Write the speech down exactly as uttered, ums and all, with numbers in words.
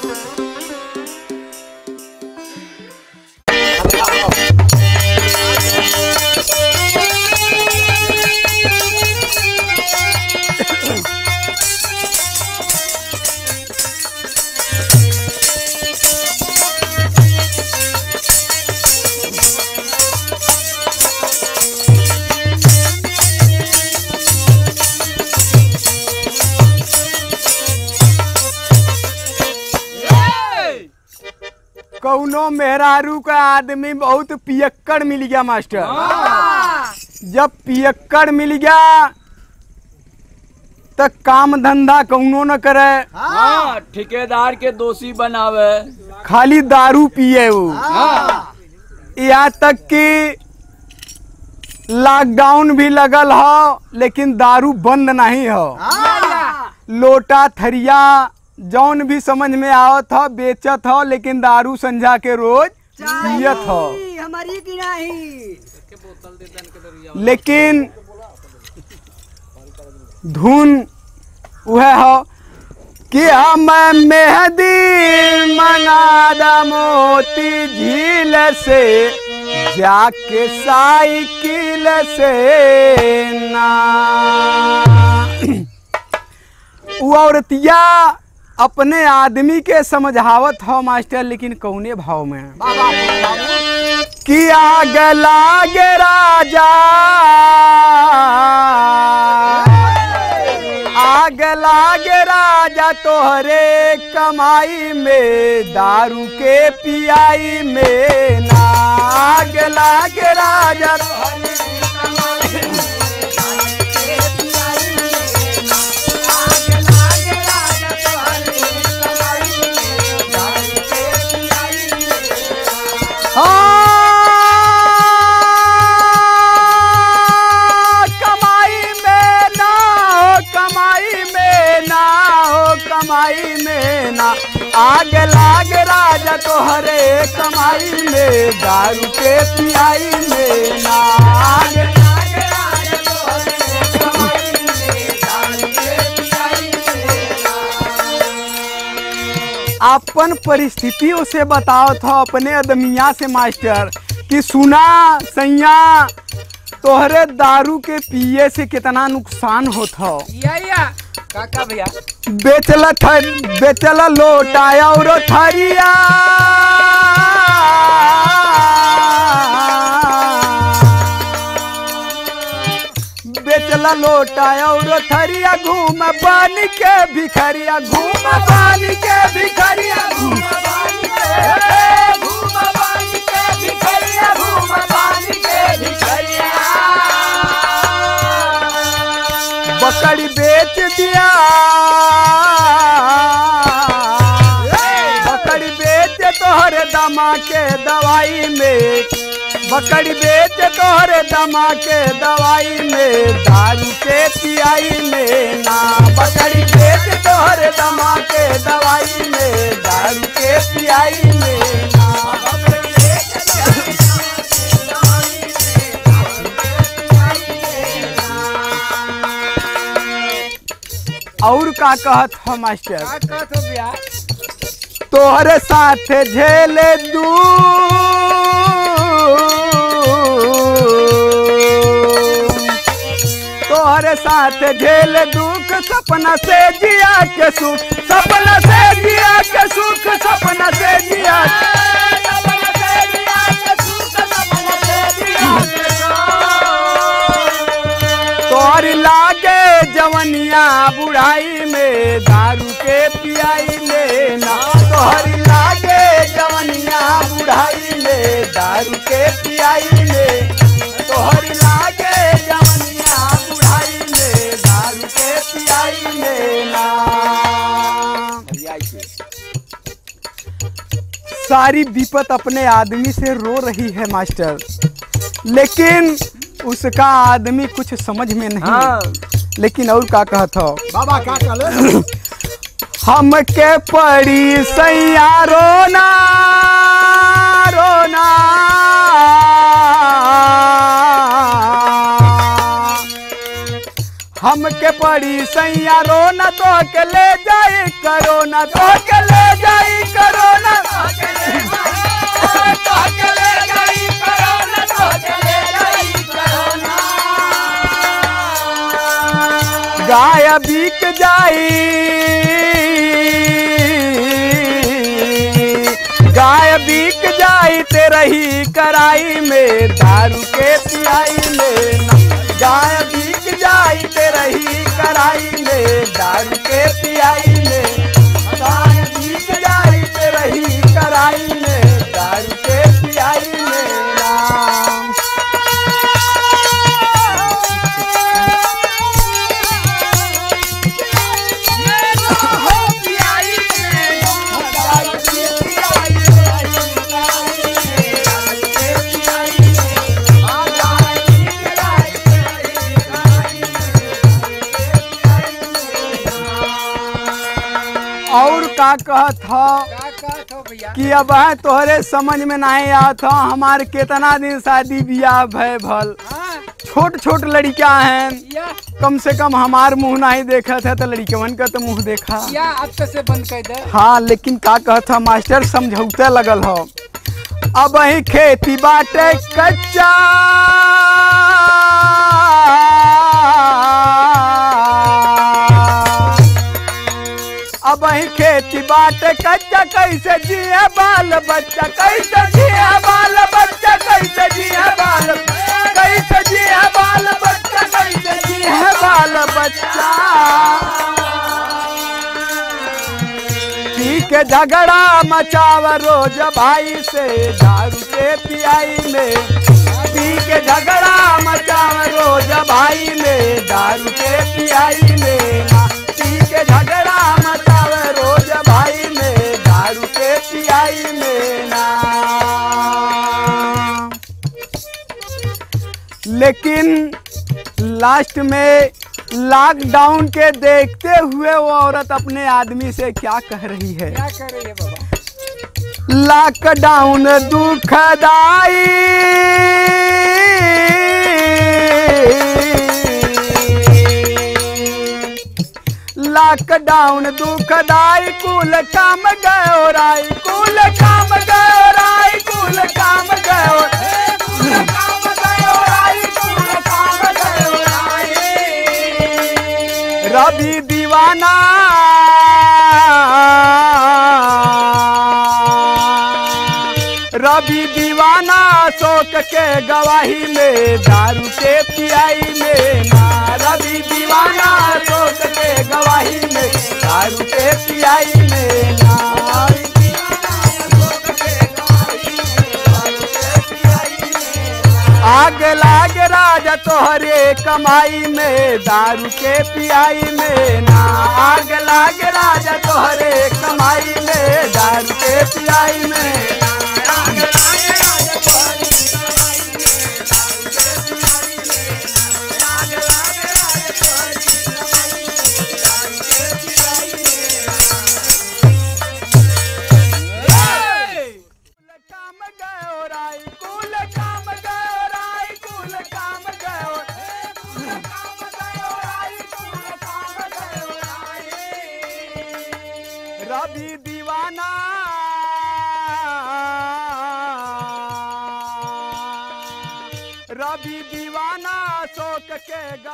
कौनो मेहरारू का आदमी बहुत पियक्कड़ मिल गया मास्टर। जब पियक्कड़ मिल गया तो काम धंधा कौनो न करे। हाँ, ठेकेदार के दोषी बनावे, खाली दारू पिए वो। यहाँ तक कि लॉकडाउन भी लगल हो लेकिन दारू बंद नहीं हो। लोटा थरिया जौन भी समझ में आवत हो बेचत हो, लेकिन दारू संझा के रोज पियत हो। हमारी की नहीं। लेकिन धुन वह हो कि हम मेहंदी मंगादा मोती झील से जाके साइकिल से ना। वो औरतिया अपने आदमी के समझावत हो मास्टर, लेकिन कौने भाव में कि आग लागे राजा, आग लागे राजा तोहरे कमाई में, दारू के पियाई में ना। आग लागे राजा कमाई में ना। आग लाग राजा तोहरे कमाई में, दारू के पियाई में ना। आग लाग राजा तोहरे कमाई में, दारू के पियाई में ना। अपन परिस्थितियों से बताओ था अपने अदमिया से मास्टर कि सुना सैया तोहरे दारू के पिए से कितना नुकसान होता। काका भैया बेचला थर बेचला लोटा और थरिया, बेचला लोटा और थरिया, घूम बन के भिखरिया, घूम बन के भिखरिया, घूम बन के घूम बन के भिखरिया, घूम बन के भिखरिया। बकरी बेच दिया, बकरी बेच तोहरे दमा के दवाई में, बकरी बेच तोहरे दमा के दवाई में, दारू के पियाई में ना। बकरी बेच तोहरे दमा के दवाई में, दारू के पियाई में ना। और का कहत हो मास्टर? का कहत हो भैया? तोहरे साथ झेले दू तोहरे साथ झेल दुख, सपना से जिया के सुख, सपना से जिया के सुख, सपना से जिया सपना से जिया के सुख, सपना से जिया के सुख। तोहरी लागे जवनिया बुढ़ाई में, दारू के पियाई में ना। तोहरी लागे जवनिया बुढ़ाई में, दारू के पियाई में। तोहरी लागे जवनिया बुढ़ाई में, दारू के पियाई में ना। सारी विपत अपने आदमी से रो रही है मास्टर, लेकिन उसका आदमी कुछ समझ में नहीं। हाँ। लेकिन और का कहता हो बाबा का कहले? हमके पड़ी सैया रोना रोना, हमके पड़ी सैया रोना तो के ले जाई करोना तो के ले जाई करोना गाय बिक जाई गाय बिक जाई तेरा ही कराई में दारू के पियाई में ना गाय बिक जाई तेरा ही कराई में दारू के पियाई में गाय बिक जाई तेरा ही कराई में दारू के पियाई में राम और का कहत हो का कहत हो भैया कि अब है तोहरे समझ में नहीं आत हो हमारे कितना दिन शादी बियाह भय भल हाँ छोट छोट लड़कियां हैं या कम से कम हमार मुंह नहीं देखा था तो लड़कियन का तो मुंह देखा या अब तो से बंद कर दे हाँ लेकिन का कहत हो मास्टर समझौते लगल हो अब ही खेती बाटे कच्चा अब ही खेती बाटे कच्चा कैसे जिए बाल बच्चा कैसे जिए बाल बच्चा कैसे जिए बाल कैसे जिए बाल बच्चा कैसे जिए बाल बच्चा पी के झगड़ा मचाव रोज भाई से दारू के पियाई में पी के झगड़ा मचाव रोज भाई में दारू के पियाई में ना पी के झगड़ा मचाव रोज भाई में दारू के पियाई में ना लेकिन लास्ट में लॉकडाउन के देखते हुए वो औरत अपने आदमी से क्या कह रही है क्या कर रही है बाबा लॉकडाउन दुखदाई लॉकडाउन दुखदाई कुल काम गयो राई कुल काम गयो राई कुल काम गयो कुल काम गयो राई कुल काम गयो राई रवि दीवाना रवि दीवाना शोक के गवाही में दारू के पियाई में ना रवि दीवाना शोक के गवाही में दारू के पियाई में ना आग लाग राजा तोहरे कमाई में दारू के पियाई में ना आग लाग राजा तोहरे कमाई में दारू के पियाई में रवि दीवाना रवि दीवाना शोक के